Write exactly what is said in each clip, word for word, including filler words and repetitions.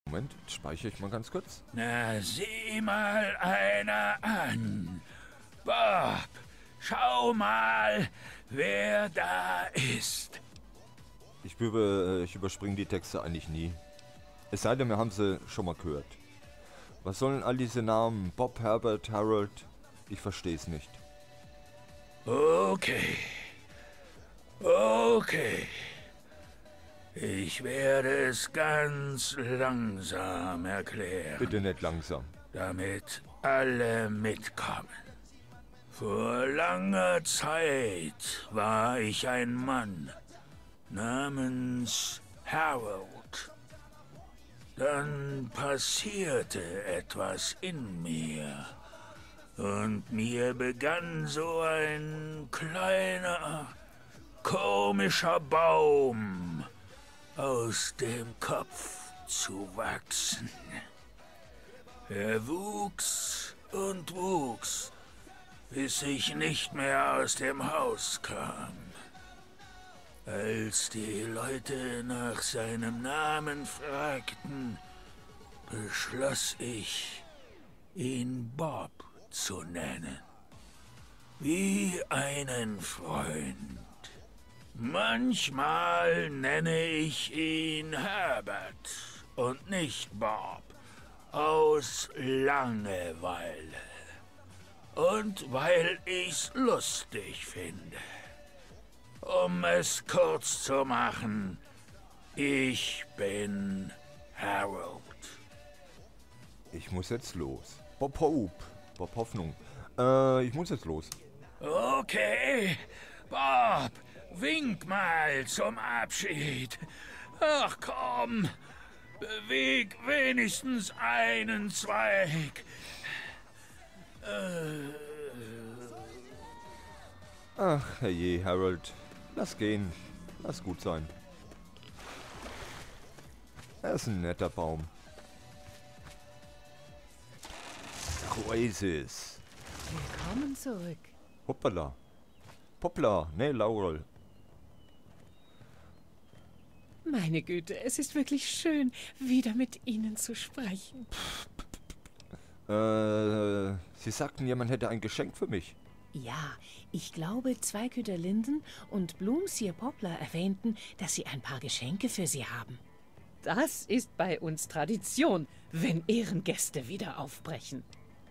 Moment, speichere ich mal ganz kurz. Na, sieh mal einer an. Bob, schau mal, wer da ist. Ich, über, ich überspringe die Texte eigentlich nie. Es sei denn, wir haben sie schon mal gehört. Was sollen all diese Namen? Bob, Herbert, Harold? Ich verstehe es nicht. Okay. Okay. Ich werde es ganz langsam erklären. Bitte nicht langsam. Damit alle mitkommen. Vor langer Zeit war ich ein Mann namens Harold. Dann passierte etwas in mir und mir begann so ein kleiner, komischer Baum aus dem Kopf zu wachsen. Er wuchs und wuchs, bis ich nicht mehr aus dem Haus kam. Als die Leute nach seinem Namen fragten, beschloss ich, ihn Bob zu nennen. Wie einen Freund. Manchmal nenne ich ihn Herbert und nicht Bob, aus Langeweile. Und weil ich's lustig finde. Um es kurz zu machen, ich bin Harold. Ich muss jetzt los. Bob Hope. Bob Hoffnung. Äh, ich muss jetzt los. Okay, Bob, wink mal zum Abschied. Ach komm, beweg wenigstens einen Zweig. Äh... Ach, herrje, Harold. Lass gehen. Lass gut sein. Er ist ein netter Baum. Oasis. Willkommen zurück. Hoppala. Poplar. Nee, Laurel. Meine Güte, es ist wirklich schön, wieder mit Ihnen zu sprechen. Äh, Sie sagten, jemand hätte ein Geschenk für mich. Ja, ich glaube, Zweighüter Linden und Bloomsier Poplar erwähnten, dass sie ein paar Geschenke für Sie haben. Das ist bei uns Tradition, wenn Ehrengäste wieder aufbrechen.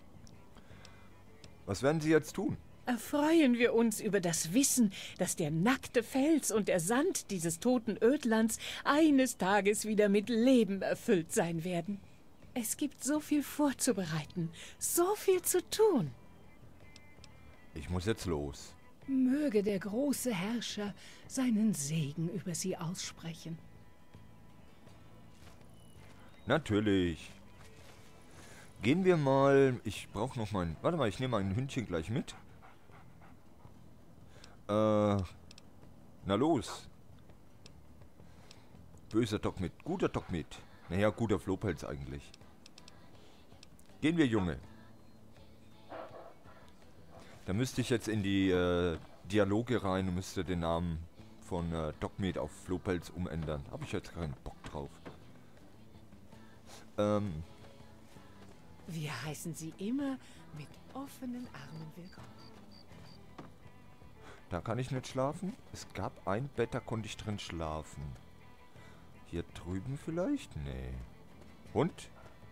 Was werden Sie jetzt tun? Erfreuen wir uns über das Wissen, dass der nackte Fels und der Sand dieses toten Ödlands eines Tages wieder mit Leben erfüllt sein werden. Es gibt so viel vorzubereiten, so viel zu tun. Ich muss jetzt los. Möge der große Herrscher seinen Segen über Sie aussprechen. Natürlich. Gehen wir mal... Ich brauche noch mein... Warte mal, ich nehme mein Hündchen gleich mit. Äh... Na los. Böser Doc mit. Guter Doc mit. Naja, guter Flohpelz eigentlich. Gehen wir, Junge. Da müsste ich jetzt in die äh, Dialoge rein und müsste den Namen von äh, Dogmeat auf Flohpelz umändern. Habe ich jetzt keinen Bock drauf. Ähm. Wir heißen Sie immer mit offenen Armen willkommen. Da kann ich nicht schlafen. Es gab ein Bett, da konnte ich drin schlafen. Hier drüben vielleicht? Nee. Und?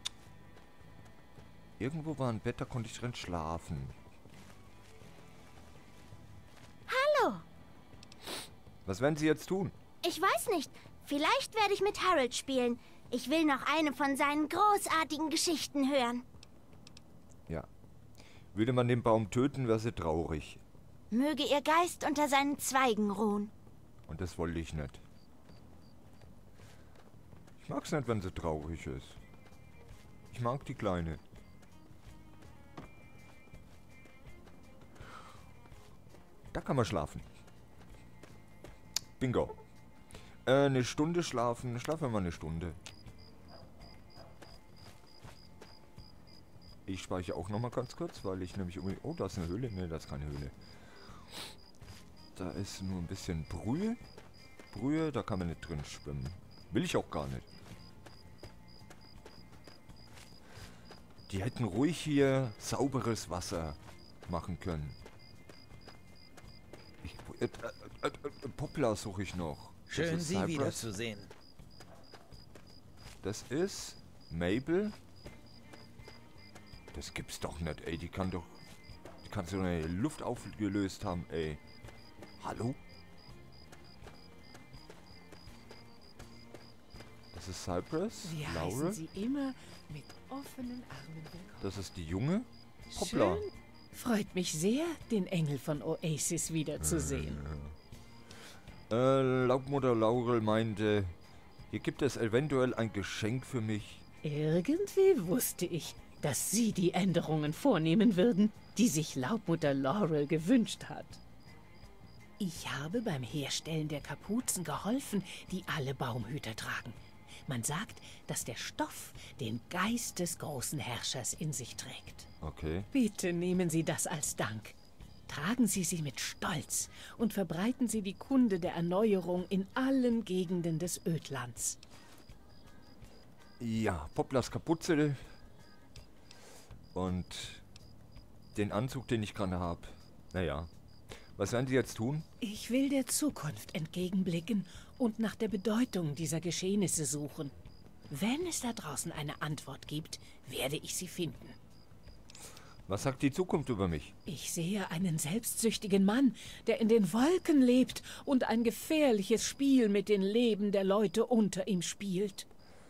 Irgendwo war ein Bett, da konnte ich drin schlafen. Hallo. Was werden Sie jetzt tun? Ich weiß nicht. Vielleicht werde ich mit Harold spielen. Ich will noch eine von seinen großartigen Geschichten hören. Ja. Würde man den Baum töten, wäre sie traurig. Möge ihr Geist unter seinen Zweigen ruhen. Und das wollte ich nicht. Ich mag's nicht, wenn sie traurig ist. Ich mag die Kleine. Da kann man schlafen. Bingo. Äh, eine Stunde schlafen. Schlafen wir mal eine Stunde. Ich speichere auch nochmal ganz kurz, weil ich nämlich... Oh, da ist eine Höhle. Ne, das ist keine Höhle. Da ist nur ein bisschen Brühe. Brühe, da kann man nicht drin schwimmen. Will ich auch gar nicht. Die hätten ruhig hier sauberes Wasser machen können. Ich, äh, äh, äh, Poplar suche ich noch. Schön, Sie Cypress. wiederzusehen. Das ist Mabel. Das gibt's doch nicht, ey. Die kann doch... Die kann so eine Luft aufgelöst haben, ey. Hallo? Das ist Cypress. Wir Laurel. heißen Sie immer mit offenen Armen willkommen. Das ist die Junge. Hoppla. Schön. Freut mich sehr, den Engel von Oasis wiederzusehen. Äh, Laubmutter Laurel meinte, hier gibt es eventuell ein Geschenk für mich. Irgendwie wusste ich, dass Sie die Änderungen vornehmen würden, die sich Laubmutter Laurel gewünscht hat. Ich habe beim Herstellen der Kapuzen geholfen, die alle Baumhüter tragen. Man sagt, dass der Stoff den Geist des großen Herrschers in sich trägt. Okay. Bitte nehmen Sie das als Dank. Tragen Sie sie mit Stolz und verbreiten Sie die Kunde der Erneuerung in allen Gegenden des Ödlands. Ja, Poplars Kapuze und den Anzug, den ich gerade habe. Naja, was werden Sie jetzt tun? Ich will der Zukunft entgegenblicken und nach der Bedeutung dieser Geschehnisse suchen. Wenn es da draußen eine Antwort gibt, werde ich sie finden. Was sagt die Zukunft über mich? Ich sehe einen selbstsüchtigen Mann, der in den Wolken lebt und ein gefährliches Spiel mit den Leben der Leute unter ihm spielt.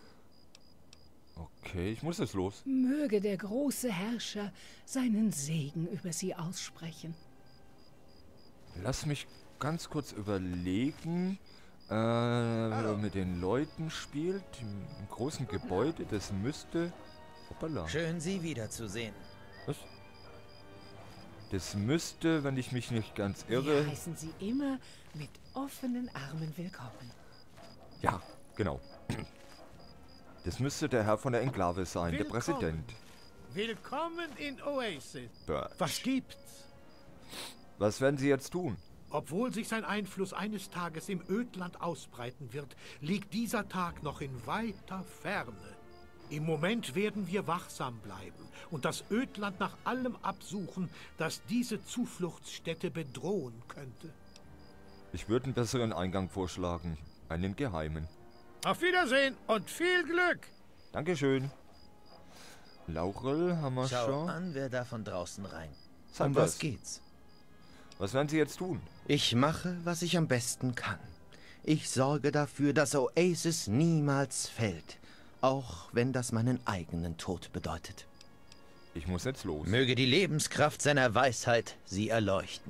Okay, ich muss jetzt los. Möge der große Herrscher seinen Segen über sie aussprechen. Lass mich ganz kurz überlegen. Äh, mit den Leuten spielt im großen Gebäude, das müsste... Hoppala. Schön, Sie wiederzusehen. Was? Das müsste, wenn ich mich nicht ganz irre... Wir heißen Sie immer mit offenen Armen willkommen. Ja, genau. Das müsste der Herr von der Enklave sein, der Willkommen. Präsident. Willkommen in Oasis. Birch. Was gibt's? Was werden Sie jetzt tun? Obwohl sich sein Einfluss eines Tages im Ödland ausbreiten wird, liegt dieser Tag noch in weiter Ferne. Im Moment werden wir wachsam bleiben und das Ödland nach allem absuchen, das diese Zufluchtsstätte bedrohen könnte. Ich würde einen besseren Eingang vorschlagen. Einen geheimen. Auf Wiedersehen und viel Glück! Dankeschön. Laurel haben wir Schau schon. an, wer da von draußen rein. Sag Um was. was geht's? Was werden Sie jetzt tun? Ich mache, was ich am besten kann. Ich sorge dafür, dass Oasis niemals fällt. Auch wenn das meinen eigenen Tod bedeutet. Ich muss jetzt los. Möge die Lebenskraft seiner Weisheit Sie erleuchten.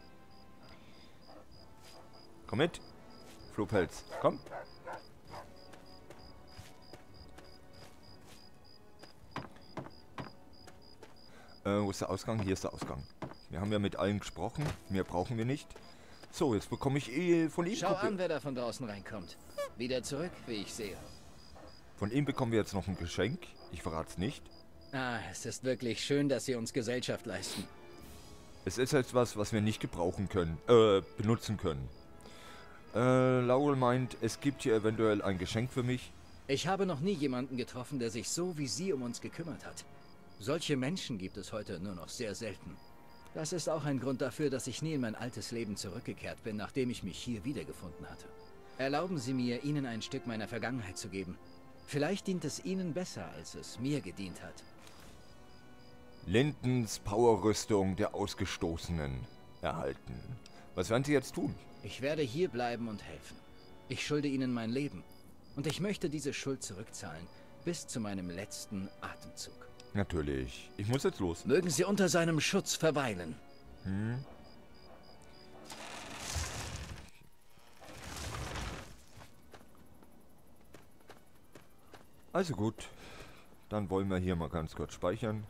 Komm mit. Flohpelz, komm. Äh, wo ist der Ausgang? Hier ist der Ausgang. Wir haben ja mit allen gesprochen. Mehr brauchen wir nicht. So, jetzt bekomme ich eh von ihm... Schau Kopie- an, wer da von draußen reinkommt. Wieder zurück, wie ich sehe. Von ihm bekommen wir jetzt noch ein Geschenk. Ich verrate es nicht. Ah, es ist wirklich schön, dass Sie uns Gesellschaft leisten. Es ist etwas, was wir nicht gebrauchen können, äh, benutzen können. Äh, Laurel meint, es gibt hier eventuell ein Geschenk für mich. Ich habe noch nie jemanden getroffen, der sich so wie Sie um uns gekümmert hat. Solche Menschen gibt es heute nur noch sehr selten. Das ist auch ein Grund dafür, dass ich nie in mein altes Leben zurückgekehrt bin, nachdem ich mich hier wiedergefunden hatte. Erlauben Sie mir, Ihnen ein Stück meiner Vergangenheit zu geben. Vielleicht dient es Ihnen besser, als es mir gedient hat. Lindens Powerrüstung der Ausgestoßenen erhalten. Was werden Sie jetzt tun? Ich werde hier bleiben und helfen. Ich schulde Ihnen mein Leben. Und ich möchte diese Schuld zurückzahlen, bis zu meinem letzten Atemzug. Natürlich. Ich muss jetzt los. Mögen Sie unter seinem Schutz verweilen. Hm. Also gut. Dann wollen wir hier mal ganz kurz speichern.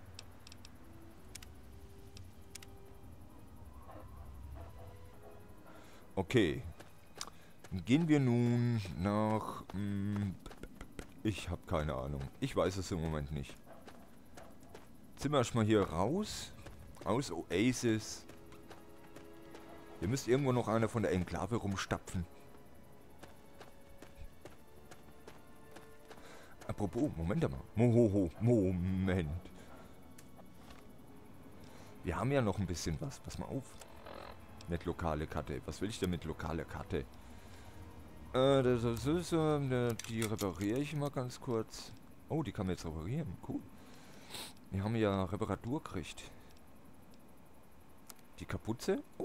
Okay. Gehen wir nun nach... Mh, ich habe keine Ahnung. Ich weiß es im Moment nicht. Sind wir erstmal hier raus. Aus Oasis. Hier müsste irgendwo noch einer von der Enklave rumstapfen. Apropos, Moment mal. Mohoho, Moment. Wir haben ja noch ein bisschen was. Pass mal auf. Mit lokale Karte. Was will ich denn mit lokaler Karte? Äh, das ist, äh, die repariere ich mal ganz kurz. Oh, die kann man jetzt reparieren. Cool. Wir haben ja Reparatur gekriegt. Die Kapuze. Oh.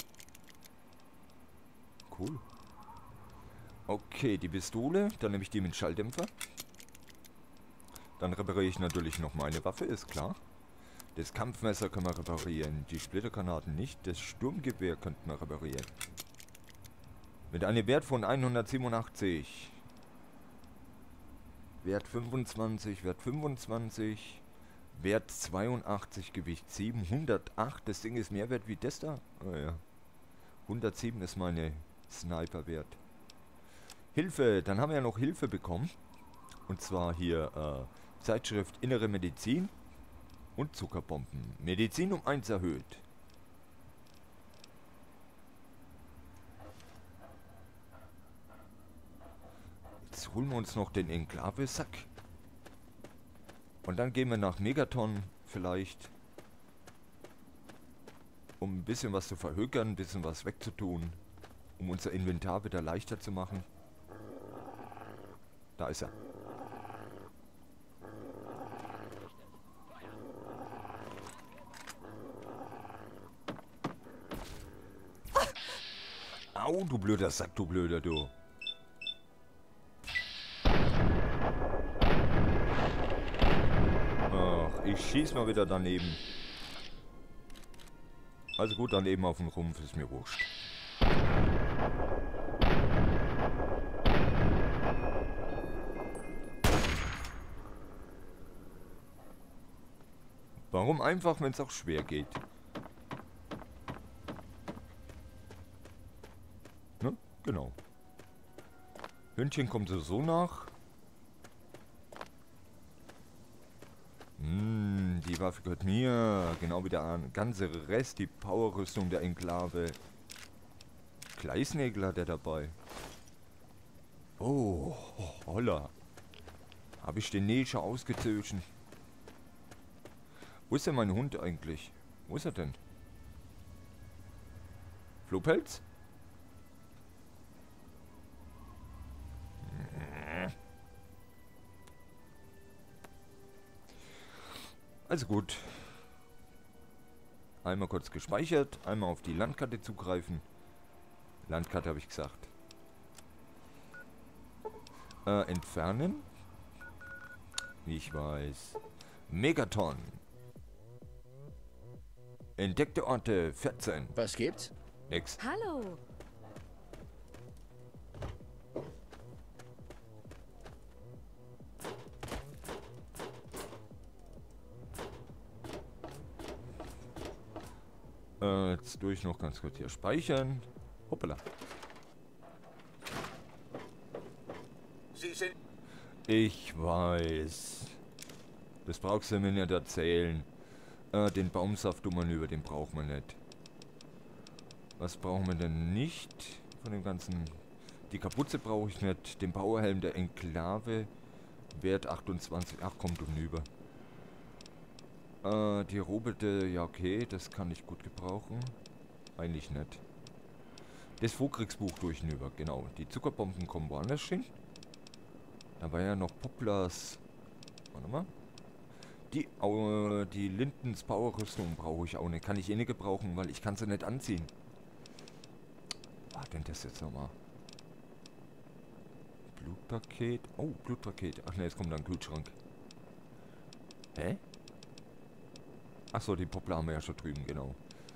Cool. Okay, die Pistole. Dann nehme ich die mit Schalldämpfer. Dann repariere ich natürlich noch meine Waffe, ist klar. Das Kampfmesser können wir reparieren. Die Splittergranaten nicht. Das Sturmgewehr könnten wir reparieren. Mit einem Wert von hundertsiebenundachtzig. Wert fünfundzwanzig, Wert fünfundzwanzig. Wert zweiundachtzig, Gewicht sieben. hundertacht, das Ding ist mehr wert wie das da. Oh ja. hundertsieben ist meine Sniper-Wert. Hilfe, dann haben wir ja noch Hilfe bekommen. Und zwar hier äh, Zeitschrift Innere Medizin und Zuckerbomben. Medizin um eins erhöht. Jetzt holen wir uns noch den Enklave-Sack. Und dann gehen wir nach Megaton vielleicht. Um ein bisschen was zu verhökern, ein bisschen was wegzutun. Um unser Inventar wieder leichter zu machen. Da ist er. Au, du blöder Sack, du blöder, du. Ach, ich schieß mal wieder daneben. Also gut, daneben auf den Rumpf, ist mir wurscht. Warum einfach, wenn es auch schwer geht? Ne? Genau. Hündchen kommt so nach. Hm, die Waffe gehört mir. Genau wie der ganze Rest, die Powerrüstung der Enklave. Gleisnägel hat er dabei. Oh, holla. Habe ich den Nägel schon ausgezogen? Wo ist denn mein Hund eigentlich? Wo ist er denn? Flohpelz? Also gut. Einmal kurz gespeichert, einmal auf die Landkarte zugreifen. Landkarte habe ich gesagt. Äh, entfernen. Ich weiß. Megaton. Entdeckte Orte vierzehn. Was gibt's? Nix. Hallo. Äh, jetzt durch noch ganz kurz hier speichern. Hoppala. Sie sind... Ich weiß. Das brauchst du mir nicht erzählen. Äh, den Baumsaft tun wir über, den brauchen wir nicht. Was brauchen wir denn nicht von dem ganzen... Die Kapuze brauche ich nicht. Den Bauerhelm der Enklave. Wert achtundzwanzig. Ach, kommt hinüber. Äh, die Robelte, ja okay, das kann ich gut gebrauchen. Eigentlich nicht. Das Vorkriegsbuch durch hinüber, genau. Die Zuckerbomben kommen woanders hin. Da war ja noch Poplars. Warte mal. Die, äh, die Lindens Powerrüstung brauche ich auch nicht. Kann ich eh nicht gebrauchen, weil ich kann sie nicht anziehen. Was denn das jetzt nochmal? Blutpaket. Oh, Blutpaket. Ach ne, jetzt kommt dann Kühlschrank. Hä? Achso, die Poplar haben wir ja schon drüben, genau.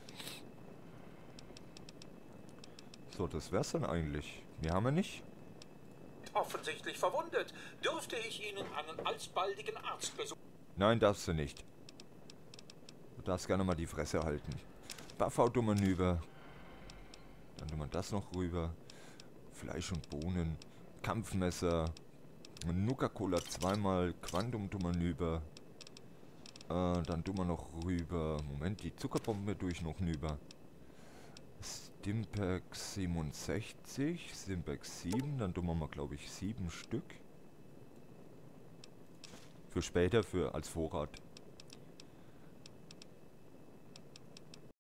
So, das wär's dann eigentlich. Wir haben ja nicht. offensichtlich verwundet. Dürfte ich Ihnen einen alsbaldigen Arztbesuch... Nein, darfst du nicht. Du darfst gerne mal die Fresse halten. Buffauto-Manöver. Dann tun wir das noch rüber. Fleisch und Bohnen. Kampfmesser. Nuka-Cola zweimal. Quantum-Manöver. Äh, dann tun wir noch rüber. Moment, die Zuckerbombe durch noch rüber. Stimpax siebenundsechzig. Stimpax sieben. Dann tun wir mal, glaube ich, sieben Stück. Für später, für als Vorrat.